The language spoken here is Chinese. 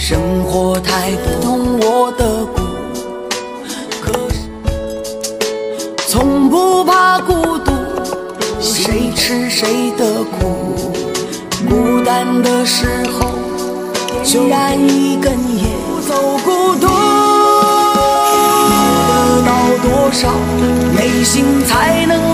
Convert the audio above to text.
生活太不懂我的苦，可是从不怕孤独，谁吃谁的苦。孤单的时候，就燃一根烟，走孤独。得到多少，内心才能